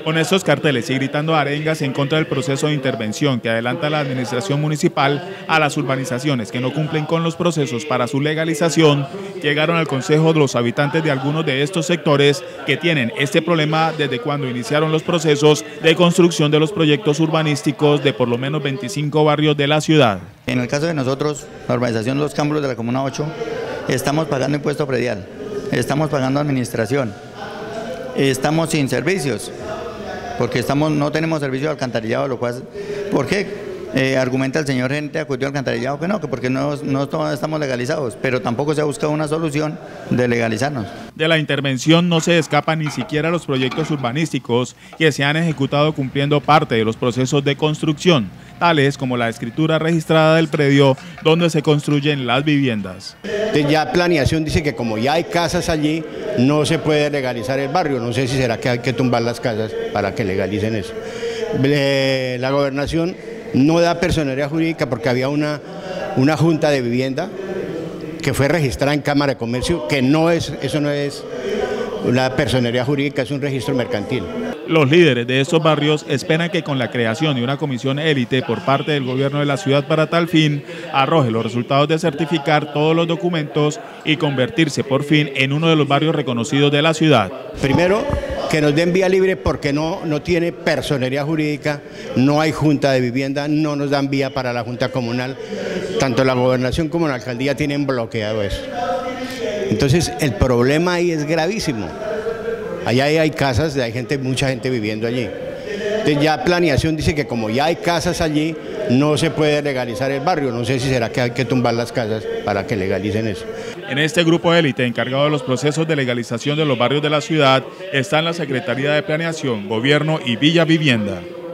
Con estos carteles y gritando arengas en contra del proceso de intervención que adelanta la administración municipal a las urbanizaciones que no cumplen con los procesos para su legalización, llegaron al consejo los habitantes de algunos de estos sectores que tienen este problema desde cuando iniciaron los procesos de construcción de los proyectos urbanísticos de por lo menos 25 barrios de la ciudad. En el caso de nosotros, la urbanización Los Cámbulos de la Comuna 8, estamos pagando impuesto predial, estamos pagando administración, estamos sin servicios, porque no tenemos servicio de alcantarillado, lo cual, ¿por qué? Argumenta el señor gerente de acueducto alcantarillado que no, que porque no estamos legalizados, pero tampoco se ha buscado una solución de legalizarnos. De la intervención no se escapan ni siquiera los proyectos urbanísticos que se han ejecutado cumpliendo parte de los procesos de construcción, tales como la escritura registrada del predio donde se construyen las viviendas. Ya planeación dice que como ya hay casas allí, no se puede legalizar el barrio. No sé si será que hay que tumbar las casas para que legalicen eso. La gobernación no da personería jurídica porque había una junta de vivienda que fue registrada en Cámara de Comercio, que eso no es la personería jurídica, es un registro mercantil. Los líderes de estos barrios esperan que con la creación de una comisión élite por parte del gobierno de la ciudad para tal fin, arroje los resultados de certificar todos los documentos y convertirse por fin en uno de los barrios reconocidos de la ciudad. Primero, que nos den vía libre porque no tiene personería jurídica, no hay junta de vivienda, no nos dan vía para la junta comunal, tanto la gobernación como la alcaldía tienen bloqueado eso. Entonces el problema ahí es gravísimo. Allá hay casas, mucha gente viviendo allí. Entonces ya planeación dice que como ya hay casas allí, no se puede legalizar el barrio. No sé si será que hay que tumbar las casas para que legalicen eso. En este grupo élite encargado de los procesos de legalización de los barrios de la ciudad están la Secretaría de Planeación, Gobierno y Villa Vivienda.